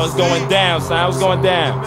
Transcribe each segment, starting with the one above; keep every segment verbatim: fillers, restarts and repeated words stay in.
what's going down, son? What's going down?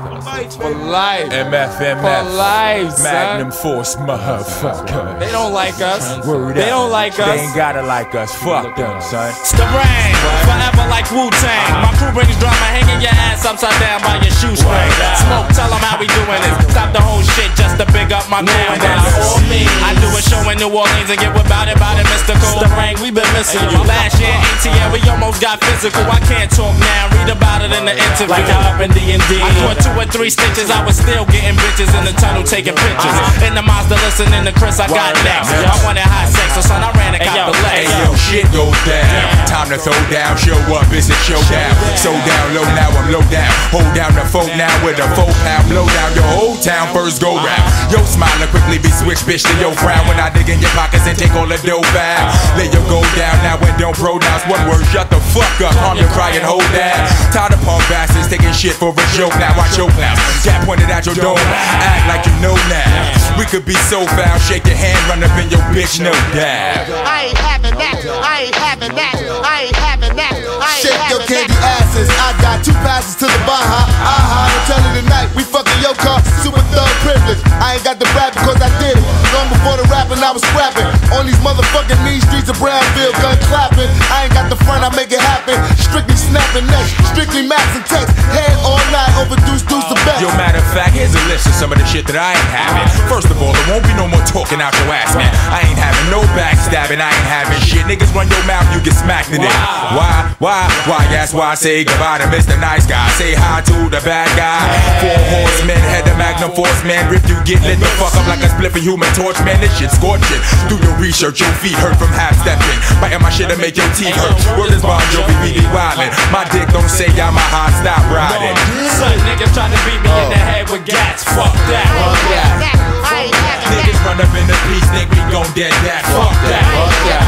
For life. M F M F. For life, son. Magnum Force, motherfucker. They don't like us. Word they up. don't like us. They ain't gotta like us. Fuck them, son. Skarang, forever like Wu-Tang. My crew brings drama, hanging your ass upside down by your shoestring. Smoke, tell them how we doing this. Stop the whole shit just to big up my crew and that's all me. I do a show in New Orleans and get about it, about it, mystical. Skarang, we been missing you. Last year, A T L, we almost got physical. I can't talk now, read about it in the interview. Like how up in D and D. I caught two or three stitches, I was still getting bitches in the tunnel taking pictures. In the Mazda listening to Chris, I got next. I wanted hot sex, so son, I ran and caught the legs. Hey yo, shit goes down. Time to throw down, show up, it's a showdown. So down low now, I'm low down. Hold down the phone now with a four pound blow down your whole town first go round. Yo smiling quickly be switched bitch to your frown when I dig in your pockets and take all the dough out. Let your go down now and don't pronounce one word. Shut the fuck up, calm your cry and hold down. Tired of punk bastards taking shit for a joke now. I choke now. Cat pointed at your dome. Act like you know now. We could be so foul, shake your hand, run up in your bitch, no doubt. I ain't having that. I ain't having that. I ain't having that. I ain't Shake your candy asses. I got two passes to the Baja. Aha, I'm telling tonight we fucking your car. Super thug privilege. I ain't got the rap because I did it. Long before the rapping, I was scrapping. On these motherfucking mean streets of Brownfield, gun clapping. I ain't got the front, I make it happen. Strictly snapping necks, strictly max and text. Head all night, overdose, deuce the best. Yo, matter of fact, here's a list of some of the shit that I ain't having. First of all, there won't be no more talking out your ass, man. I ain't having no backstabbing, I ain't having shit. Niggas run your mouth, you get smacked in it. Why, why, why, that's why I say goodbye to Mister Nice Guy. Say hi to the bad guy. Four horsemen, head the Magnum Force, man. If you get lit the fuck up like a spliff of Human Torch, man, this shit scorching. Do your research, your feet hurt from half stepping. Biting my shit to make your teeth hurt. Word is Bon Jovi, we be wildin'. My dick don't say I'm a hot, stop riding. Son, niggas trying to beat me in the head with gats. Fuck that. Fuck that. Niggas run up in the piece, think we gon' dead that. Fuck that. Fuck that.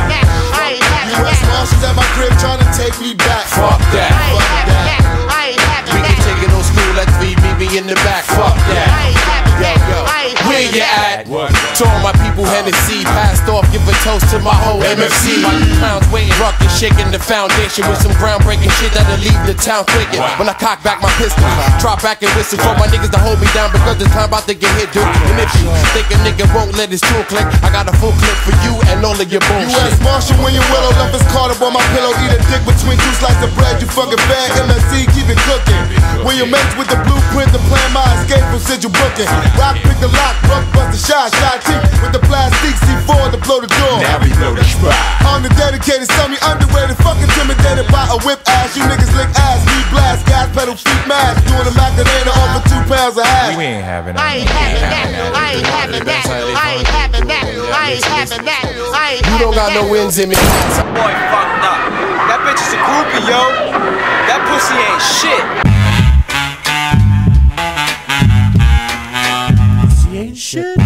U S Marshals at my crib trying to take me back. Fuck that. Fuck that. We can take it on school, let's leave me in the back. Fuck that. Yo, yo, where you at? To all my people, Hennessy passed off, give a toast to my whole M F C. While you clowns waiting, rockin', shaking the foundation with some groundbreaking shit that'll leave the town clicking. When I cock back my pistol, drop back and whistle for my niggas to hold me down because this time about to get hit, dude. And if you think a nigga won't let his tool click, I got a full clip for you and all of your bullshit. U S Marshal when you willow, left his card up on my pillow. Eat a dick between two slices of bread, you fucking fat. M F C, keep it cooking. When you mates with the blueprint, the plan my escape from Central Booking. Rock, pick the lock, rock, bust the shot, shot teeth with the plastic C four to blow the door. Now we blow the spot. On the dedicated, semi underrated, fuck intimidated by a whip ass. You niggas lick ass, we blast, gas pedal, feet mash. Doing a Macarena off for two pounds of hash. We ain't having that. I ain't having that. I ain't having that. I ain't having that. I ain't having that. I ain't You don't got no wins in me. Boy fucked up. That bitch is a groupie, yo. That pussy ain't shit. Pussy ain't shit.